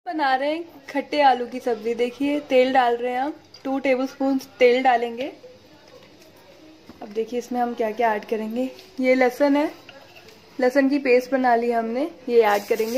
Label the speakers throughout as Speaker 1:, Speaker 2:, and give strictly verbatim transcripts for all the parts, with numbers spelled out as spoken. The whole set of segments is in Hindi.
Speaker 1: बना रहे हैं खट्टे आलू की सब्जी। देखिए तेल डाल रहे हैं हम, टू टेबलस्पून तेल डालेंगे। अब देखिए इसमें हम क्या क्या ऐड करेंगे। ये लहसुन है, लहसुन की पेस्ट बना ली हमने, ये ऐड करेंगे।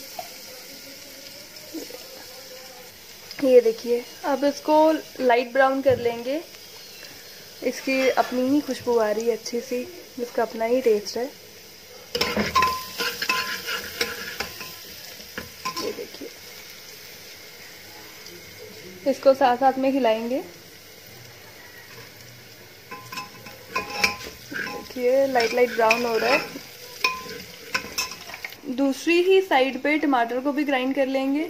Speaker 1: ये देखिए अब इसको लाइट ब्राउन कर लेंगे। इसकी अपनी ही खुशबू आ रही है अच्छी सी, जिसका अपना ही टेस्ट है। ये देखिए इसको साथ साथ में खिलाएंगे। देखिए लाइट लाइट ब्राउन हो रहा है। दूसरी ही साइड पे टमाटर को भी ग्राइंड कर लेंगे।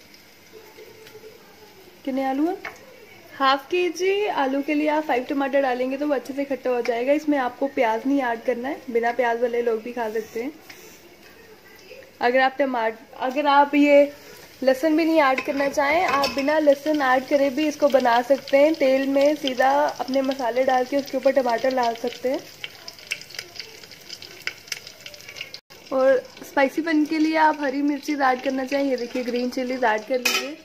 Speaker 1: कितने आलू हैं? हाफ के जी आलू के लिए आप फाइव टमाटर डालेंगे तो वो अच्छे से खट्टा हो जाएगा। इसमें आपको प्याज नहीं ऐड करना है, बिना प्याज वाले लोग भी खा सकते हैं। अगर आप टमाटर अगर आप ये लहसुन भी नहीं ऐड करना चाहें, आप बिना लहसुन ऐड करे भी इसको बना सकते हैं। तेल में सीधा अपने मसाले डाल के उसके ऊपर टमाटर डाल सकते हैं। और स्पाइसीपन के लिए आप हरी मिर्ची ऐड करना चाहें, ये देखिए ग्रीन चिलीज ऐड कर लीजिए।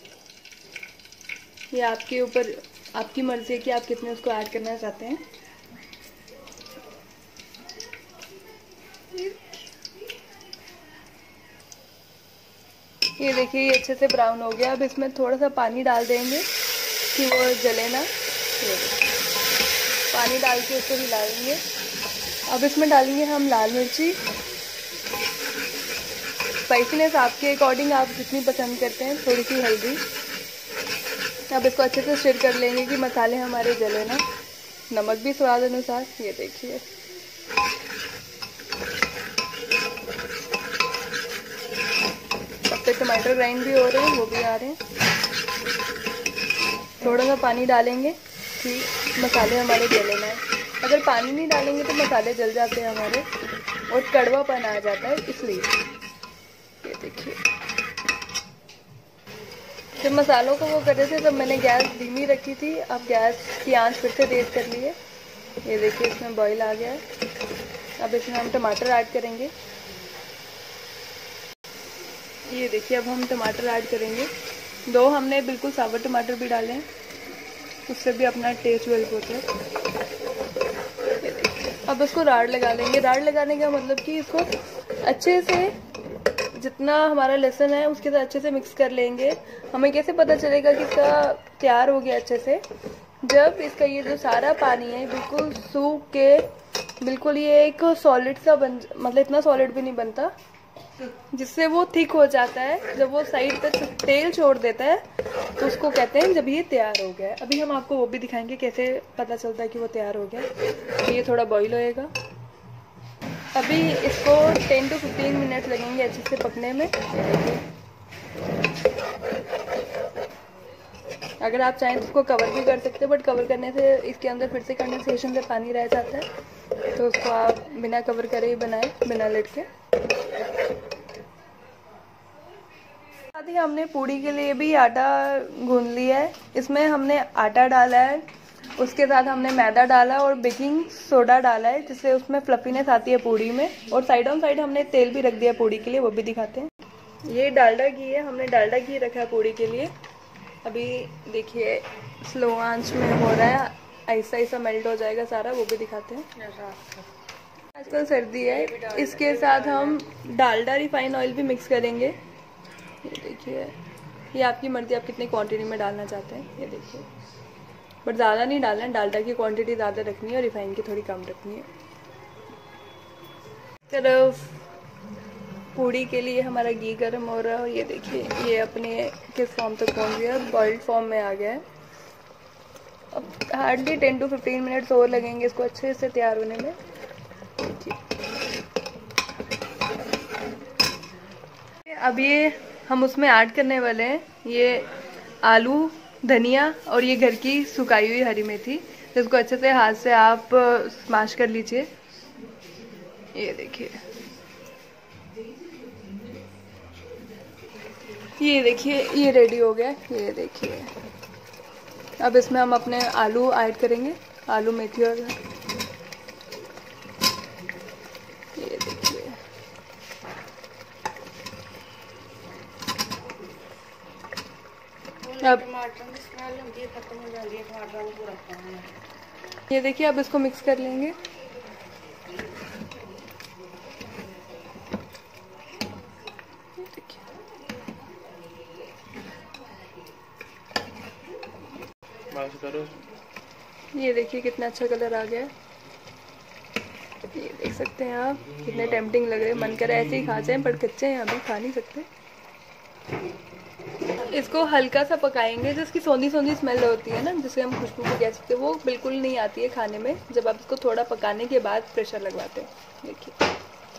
Speaker 1: ये आपके ऊपर, आपकी मर्जी है कि आप कितने उसको ऐड करना चाहते हैं। ये देखिए ये अच्छे से ब्राउन हो गया। अब इसमें थोड़ा सा पानी डाल देंगे कि वो जले ना। पानी डाल के उसको हिलाएंगे। अब इसमें डालेंगे हम लाल मिर्ची। स्पाइसीनेस आपके अकॉर्डिंग आप जितनी पसंद करते हैं। थोड़ी सी हल्दी। अब इसको अच्छे से स्टिर कर लेंगे कि मसाले हमारे जले ना। नमक भी स्वाद अनुसार। ये देखिए अब तक टमाटर ग्राइंड भी हो रहे हैं, वो भी आ रहे हैं। थोड़ा सा पानी डालेंगे कि मसाले हमारे जले ना। अगर पानी नहीं डालेंगे तो मसाले जल जाते हैं हमारे और कड़वापन आ जाता है, इसलिए। ये देखिए जब मसालों को वो कर रहे थे तब मैंने गैस धीमी रखी थी। अब गैस की आंच फिर से तेज कर ली है। ये देखिए इसमें बॉईल आ गया है। अब इसमें हम टमाटर ऐड करेंगे। ये देखिए अब हम टमाटर ऐड करेंगे। दो हमने बिल्कुल साबुत टमाटर भी डाले हैं, उससे भी अपना टेस्ट डेवलप होता है। अब इसको राड़ लगा लेंगे। राड़ लगाने का मतलब कि इसको अच्छे से, जितना हमारा लहसुन है उसके साथ अच्छे से मिक्स कर लेंगे। हमें कैसे पता चलेगा कि इसका तैयार हो गया अच्छे से? जब इसका ये जो सारा पानी है बिल्कुल सूख के, बिल्कुल ये एक सॉलिड सा बन, मतलब इतना सॉलिड भी नहीं बनता, जिससे वो थिक हो जाता है। जब वो साइड पे तेल छोड़ देता है तो उसको कहते हैं जब ये तैयार हो गया है। अभी हम आपको वो भी दिखाएंगे कैसे पता चलता है कि वो तैयार हो गया। ये थोड़ा बॉईल होएगा। अभी इसको टेन टू फिफ्टीन मिनट लगेंगे अच्छे से पकने में। अगर आप चाहें तो इसको कवर भी कर सकते हैं, बट कवर करने से इसके अंदर फिर से कंडेंसेशन से पानी रह जाता है, तो उसको आप बिना कवर करे ही बनाएं, बिना लिड के। साथ ही हमने पूड़ी के लिए भी आटा गूंद लिया है। इसमें हमने आटा डाला है, उसके साथ हमने मैदा डाला और बेकिंग सोडा डाला है, जिससे उसमें फ्लफीनेस आती है पूड़ी में। और साइड ऑन साइड हमने तेल भी रख दिया पूड़ी के लिए, वो भी दिखाते हैं। ये डालडा घी है, हमने डालडा घी रखा है पूड़ी के लिए। अभी देखिए स्लो आंच में हो रहा है, ऐसा ऐसा मेल्ट हो जाएगा सारा, वो भी दिखाते हैं। आजकल सर्दी है, इसके साथ हम डालडा रिफाइन ऑयल भी मिक्स करेंगे। ये देखिए ये आपकी मर्जी, आप कितनी क्वांटिटी में डालना चाहते हैं। ये देखिए बट ज़्यादा नहीं डालना है, डालडा की क्वांटिटी ज़्यादा रखनी है और रिफाइन की थोड़ी कम रखनी है। तरफ पूड़ी के लिए हमारा घी गर्म हो रहा है। ये देखिए ये अपने किस फॉर्म तक पहुंच गया, बॉइल्ड फॉर्म में आ गया है। अब hardly ten to fifteen minutes और लगेंगे इसको अच्छे से तैयार होने में। अब ये हम उसमें ऐड करने वाले हैं ये आलू, धनिया और ये घर की सुखाई हुई हरी मेथी, जिसको अच्छे से हाथ से आप स्मैश कर लीजिए। ये देखिए ये देखिए ये रेडी हो गया। ये देखिए अब इसमें हम अपने आलू ऐड करेंगे, आलू मेथी और ये देखिए अब ये देखिए, अब इसको मिक्स कर लेंगे। करो। ये देखिए कितना अच्छा कलर आ गया है। ये देख सकते हैं आप, कितने टेम्पटिंग लग रहे हैं। मन कर ऐसे ही खा जाए, पर कच्चे हैं अभी, खा नहीं सकते। इसको हल्का सा पकाएंगे, जो इसकी सौंधी सौंधी स्मेल होती है ना, जिसे हम खुशबू भी कह सकते हैं, वो बिल्कुल नहीं आती है खाने में जब आप इसको थोड़ा पकाने के बाद प्रेशर लगवाते हैं। देखिए,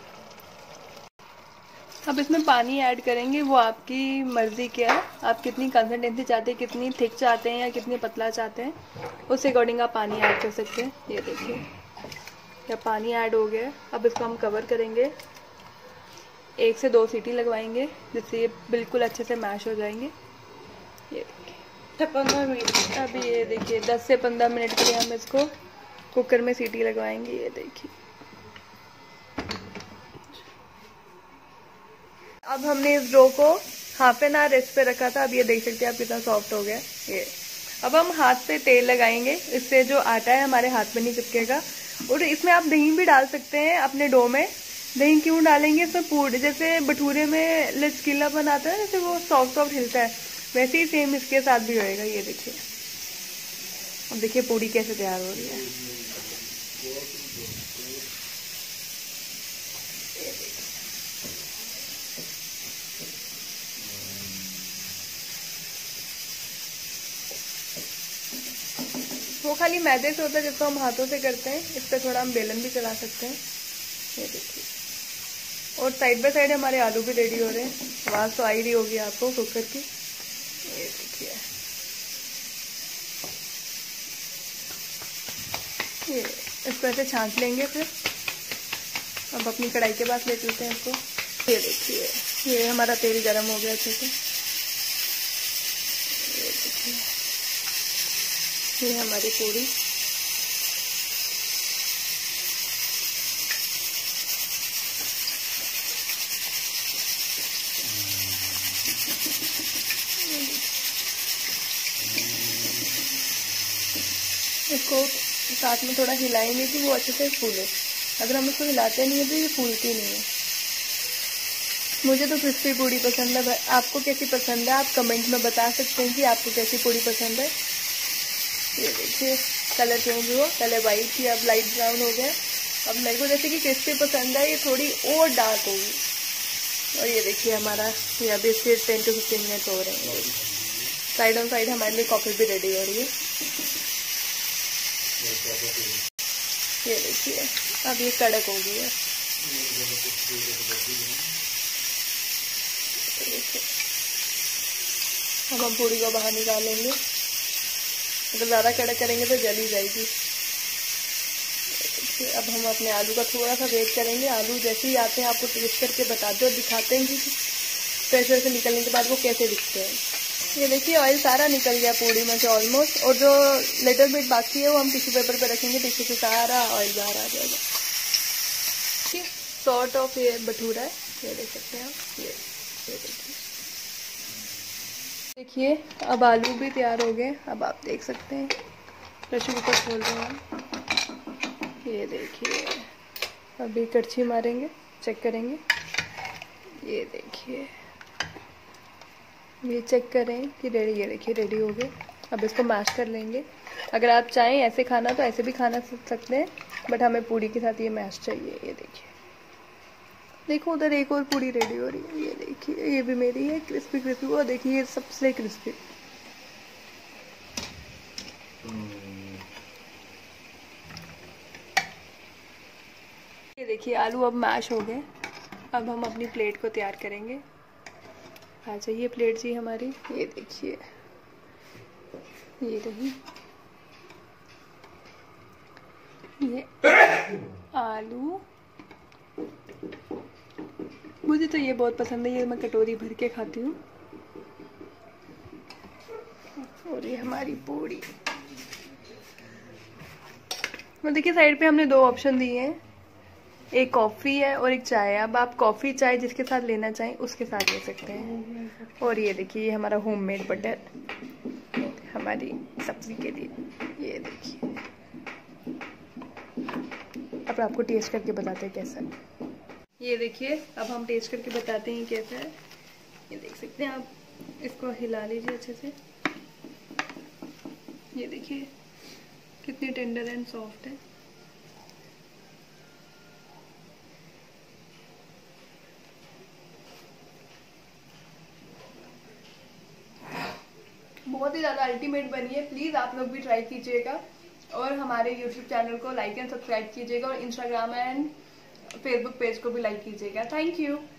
Speaker 1: अब इसमें पानी ऐड करेंगे, वो आपकी मर्ज़ी क्या है, आप कितनी कंसिस्टेंसी चाहते हैं, कितनी थिक चाहते हैं या कितनी पतला चाहते हैं, उस अकॉर्डिंग आप पानी ऐड कर सकते हैं। ये देखिए, या पानी ऐड हो गया। अब इसको हम कवर करेंगे, एक से दो सीटी लगवाएंगे, जिससे ये बिल्कुल अच्छे से मैश हो जाएंगे। ये देखिए पंद्रह मिनट। अब ये देखिए दस से पंद्रह मिनट के लिए हम इसको कुकर में सीटी लगवाएंगे। ये देखिए, अब हमने इस डो को हाफ एन आवर रेस्ट पे रखा था। अब ये देख सकते हैं आप कितना सॉफ्ट हो गया ये। अब हम हाथ पे तेल लगाएंगे, इससे जो आटा है हमारे हाथ में नहीं चिपकेगा। और इसमें आप दही भी डाल सकते हैं अपने डो में। दही क्यों डालेंगे, इसमें पूरी, जैसे भटूरे में लचकीलापन आता है, जैसे वो सॉफ्ट सॉफ्ट हिलता है, वैसे ही सेम इसके साथ भी होएगा। ये देखिए, अब देखिए पूरी कैसे तैयार हो रही है। वो खाली मैदे से होता है, जिसको हम हाथों से करते हैं। इस पर थोड़ा हम बेलन भी चला सकते हैं। ये देखिए, और साइड बाय साइड हमारे आलू भी रेडी हो रहे हैं। आवाज़ तो आ ही रही होगी आपको कुकर की। ये देखिए, ये इसको ऐसे छांट लेंगे। फिर अब अपनी कढ़ाई के पास ले चलते हैं इसको। ये देखिए, ये हमारा तेल गरम हो गया अच्छे से। ये देखिए, ये हमारी पूरी। इसको साथ में थोड़ा हिलाएंगे कि वो अच्छे से फूले। अगर हम इसको हिलाते नहीं है तो ये फूलती नहीं है। मुझे तो क्रिस्पी पूरी पसंद है। आपको कैसी पसंद है, आप कमेंट में बता सकते हैं कि आपको कैसी पूरी पसंद है। ये देखिए कलर चेंज हुआ, पहले वाइट थी अब लाइट ब्राउन हो गया। अब मेरे को जैसे कि क्रिस्पी पसंद है, ये थोड़ी और डार्क होगी। और ये देखिए हमारा ये अभी इसके टेन टू फिफ्टीन मिनट हो रहे हैं। साइड ऑन साइड हमारे लिए कॉफी भी रेडी हो रही है। ये देखिए अब ये कड़क हो गई है। अब हम पूरी को बाहर निकालेंगे। अगर ज़्यादा कड़क करेंगे तो जल ही जाएगी। अब हम अपने आलू का थोड़ा सा वेट करेंगे। आलू जैसे ही आते हैं आपको टेस्ट करके बताते और दिखाते हैं कि प्रेशर से निकलने के बाद वो कैसे दिखते हैं। ये देखिए ऑयल सारा निकल गया पूरी में से ऑलमोस्ट, और जो लिटिल बिट बाकी है वो हम टिश्यू पेपर पे रखेंगे। टिश्यू से सारा ऑयल बाहर आ जाएगा। ठीक, सॉर्ट ऑफ ये भटूरा है, ये देख सकते हैं आप। ये ये देखिए देखिए अब आलू भी तैयार हो गए। अब आप देख सकते हैं, प्रेशर कुकर खोल रहे हैं। ये देखिए अभी कड़छी मारेंगे, चेक करेंगे। ये देखिए, ये चेक करें कि रेडी। ये देखिए रेडी हो गए। अब इसको मैश कर लेंगे। अगर आप चाहें ऐसे खाना तो ऐसे भी खाना सकते हैं, बट हमें पूरी के साथ ये मैश चाहिए। ये देखिए, देखो उधर एक और पूरी रेडी हो रही है। ये देखिए ये भी मेरी है, क्रिस्पी क्रिस्पी। वो देखिए ये सबसे क्रिस्पी। ये देखिए आलू अब मैश हो गए। अब हम अपनी प्लेट को तैयार करेंगे। आ जाइए प्लेट जी हमारी। ये देखिए ये रही, ये आलू। मुझे तो ये बहुत पसंद है, ये मैं कटोरी भर के खाती हूँ। और ये हमारी पूरी। और देखिए साइड पे हमने दो ऑप्शन दिए हैं, एक कॉफ़ी है और एक चाय है। अब आप कॉफ़ी चाय जिसके साथ लेना चाहें उसके साथ ले सकते हैं। और ये देखिए ये हमारा होममेड बटर। हमारी सब्जी के लिए। ये देखिए, अब आपको टेस्ट करके बताते हैं कैसा है। ये देखिए, अब हम टेस्ट करके बताते हैं कैसा है। ये देख सकते हैं आप, इसको हिला लीजिए अच्छे से। ये देखिए कितनी टेंडर एंड सॉफ्ट है। बहुत ही ज़्यादा अल्टीमेट बनी है। प्लीज़ आप लोग भी ट्राई कीजिएगा और हमारे यूट्यूब चैनल को लाइक एंड सब्सक्राइब कीजिएगा और इंस्टाग्राम एंड फेसबुक पेज को भी लाइक कीजिएगा। Thank you.